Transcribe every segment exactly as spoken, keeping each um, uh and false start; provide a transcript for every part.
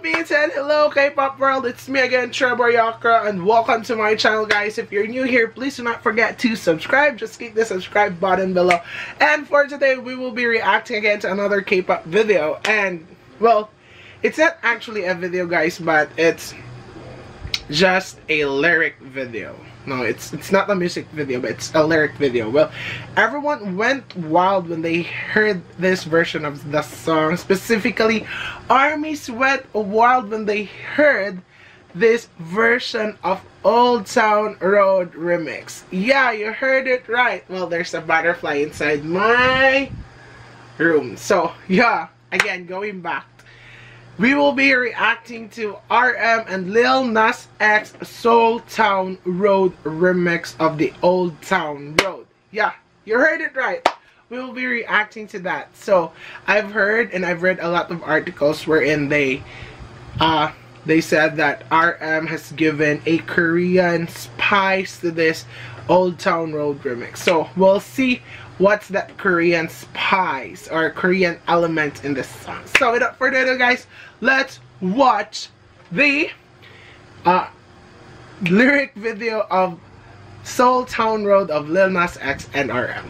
Philippines, and hello K-pop world, it's me again, Trevor Yakra, and welcome to my channel, guys. If you're new here, please do not forget to subscribe. Just click the subscribe button below. And for today, we will be reacting again to another K-pop video. And well, it's not actually a video, guys, but it's just a lyric video. No, it's it's not a music video, but it's a lyric video. Well, everyone went wild when they heard this version of the song. Specifically, ARMYs went wild when they heard this version of Old Town Road remix. Yeah, you heard it right. Well, there's a butterfly inside my room. So, yeah, again, going back. We will be reacting to R M and Lil Nas X Soul Town Road remix of the Old Town Road. Yeah, you heard it right. We will be reacting to that. So I've heard and I've read a lot of articles wherein they uh they said that R M has given a Korean spice to this Old Town Road remix. So we'll see what's that Korean spice or Korean element in this song. So without further ado, guys, let's watch the uh, lyric video of Soul Town Road of Lil Nas X and R M.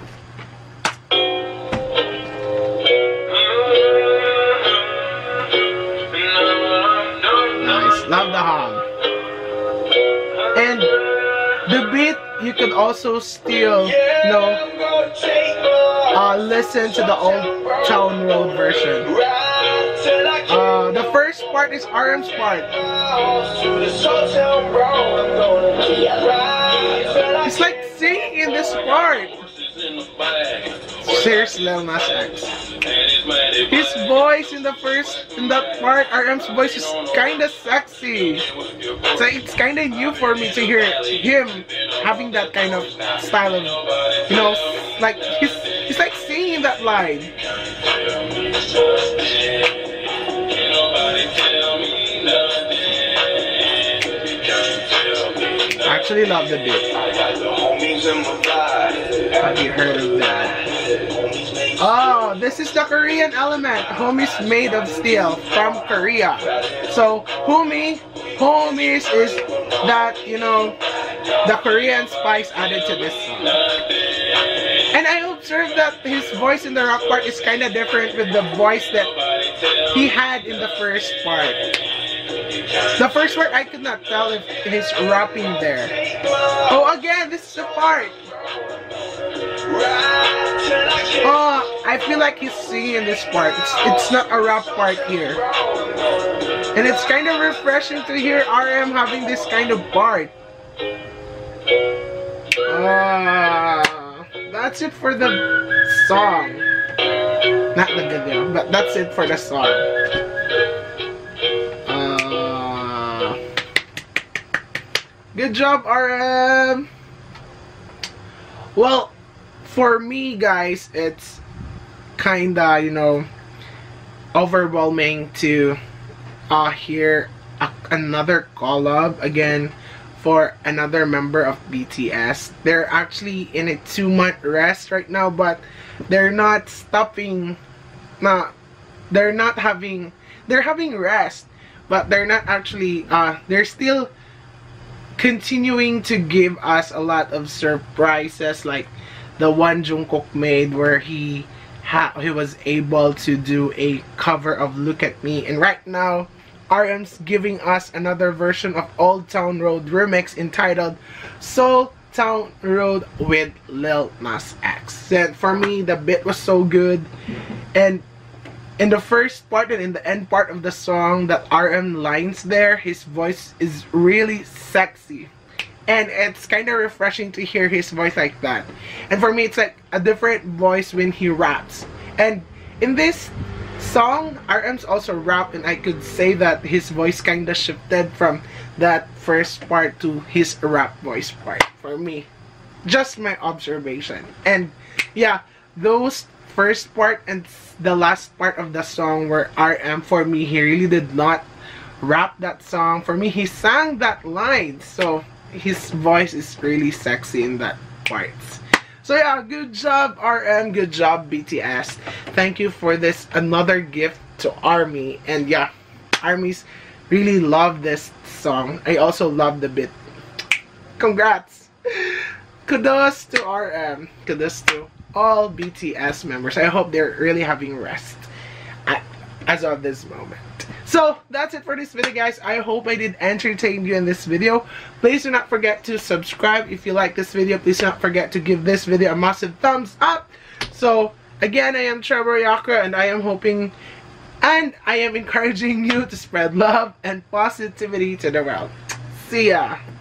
Nice, love the hum. And the beat, you could also still, you know, uh, listen to the Old Town Road version. Uh, the first part is R M's part. It's like singing in this part. Seriously, Lil Nas X. His voice in the first, in that part, R M's voice is kinda sexy. So it's kinda new for me to hear him having that kind of style of, you know, like he's, he's like singing that line. I actually love the beat. Have you heard of that? Oh, this is the Korean element. Homies made of steel from Korea. So homie, homies is that, you know, the Korean spice added to this song. And I observed that his voice in the rock part is kind of different with the voice that he had in the first part. The first part, I could not tell if he's rapping there. Oh, again, this is the part. Oh, I feel like he's singing this part. It's, it's not a rap part here. And it's kind of refreshing to hear R M having this kind of part. Ah, uh, that's it for the song. Not the video, but that's it for the song. Uh, good job, R M. Well, for me, guys, it's kinda, you know, overwhelming to uh, hear a, another collab again for another member of B T S. They're actually in a two-month rest right now, but they're not stopping. Nah, they're not having. They're having rest, but they're not actually. Uh, they're still continuing to give us a lot of surprises, like the one Jungkook made where he ha he was able to do a cover of Look at Me, and right now R M's giving us another version of Old Town Road remix entitled Soul Town Road with Lil Nas X. And for me, the beat was so good, and in the first part and in the end part of the song, that R M lines there, his voice is really sexy. And it's kind of refreshing to hear his voice like that. And for me, it's like a different voice when he raps. And in this song, R M's also rap, and I could say that his voice kind of shifted from that first part to his rap voice part. For me, just my observation. And yeah, those first part and the last part of the song where R M, for me, he really did not rap that song. For me, he sang that line. So his voice is really sexy in that part. So yeah, good job R M, good job B T S. Thank you for this another gift to ARMY. And yeah, ARMYs really love this song. I also love the beat. Congrats! Kudos to R M. Kudos to all B T S members. I hope they're really having rest at, as of this moment. So that's it for this video, guys. I hope I did entertain you in this video. Please do not forget to subscribe if you like this video. Please do not forget to give this video a massive thumbs up. So again, I am Trevor Yakra, and I am hoping and I am encouraging you to spread love and positivity to the world. See ya!